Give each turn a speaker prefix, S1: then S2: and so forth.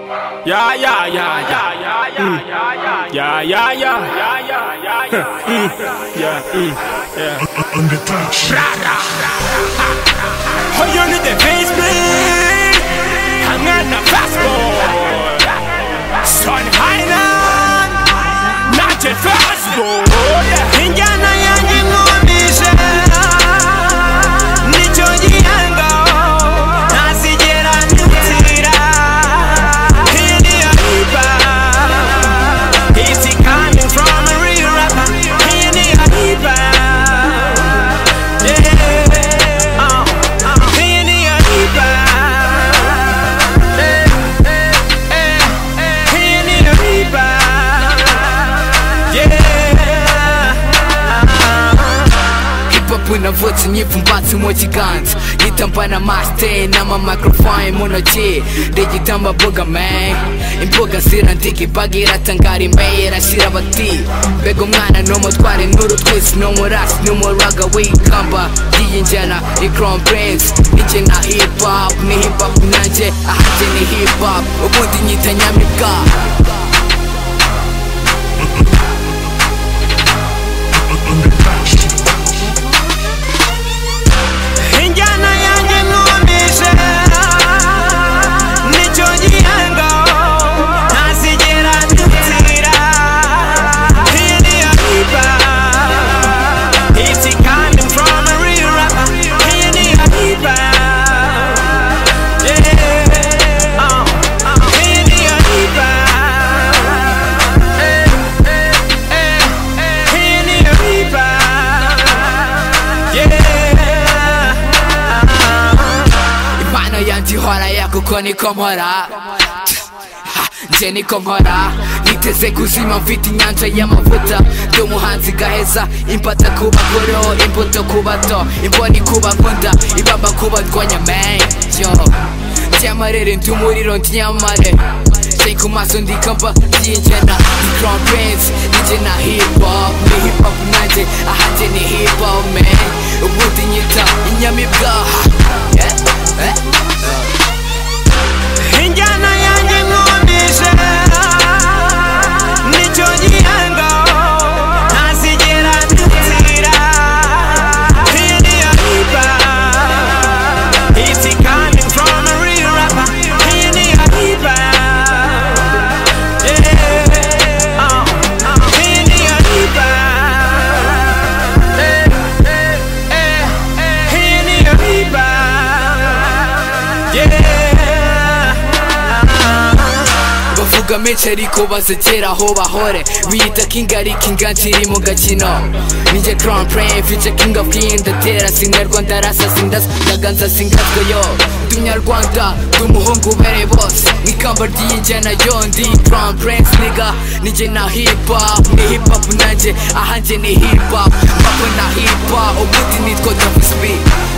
S1: Yeah, yeah, yeah, yeah, yeah, yeah, yeah, yeah, yeah, yeah. Oh, you need the face, please. I'm on the fastball. Son Highland, not your fastball. Indiana yangi ngomisha, nicho jiango, nasijera nutira. India Iba, is he coming from a real rapper? India Iba, yeah. India Iba, India Iba, yeah.
S2: Unavutse nyipfumbatse mu kiganza gitamba na master n'ama microphone mu ntoki ndigitamba boga man imboga zirandika bagira tangara imbere ashira bati mbega umwana n'umutware n'urutwisi n'umurasi n'umuraga w'ikamba yiyinjana i-Crown Prince nije na hip hop ni hip hop nanje ahanje ni hip hop ubundi nyita nyamibwa. Hora yako kuko niko nkora nje niko nkora niteze kuzima mfite inyanja y'amavuta ndi umuhanzi gaheza impata ku bagore imbuto ku bato imboni ku bakunda ibamba ku barwanya man yo ntiyamarere ndi umuriro ntiyamare nje ku maso ndikamba yinjana i-Crown Prince nije na hip hop ni hip hop nanje ahanje ni hip hop man ubundi nyita inyamibwa.
S1: Indiana yangi ngomisha, nicho jiango, nasijera nutira. India Iba, is he coming from a real rapper? India Iba, yeah. India Iba, India Iba, yeah.
S2: Bavuga menshi ariko bazegera aho bahore biyita king ariko inganji iri mu gakino nije Crown Prince mfite king of king ndatera sinyarwanda rasa sindasa ndaganza singazwe yo ndi umunyarwanda ndi umuhungu ubereye bose mw'ikamba ry'iyinjyana yo ndi Crown Prince nigga nije na hip hop ni hip hop nanje ahanje ni hip hop mpako na hip hop ubundi nitwa Davis B.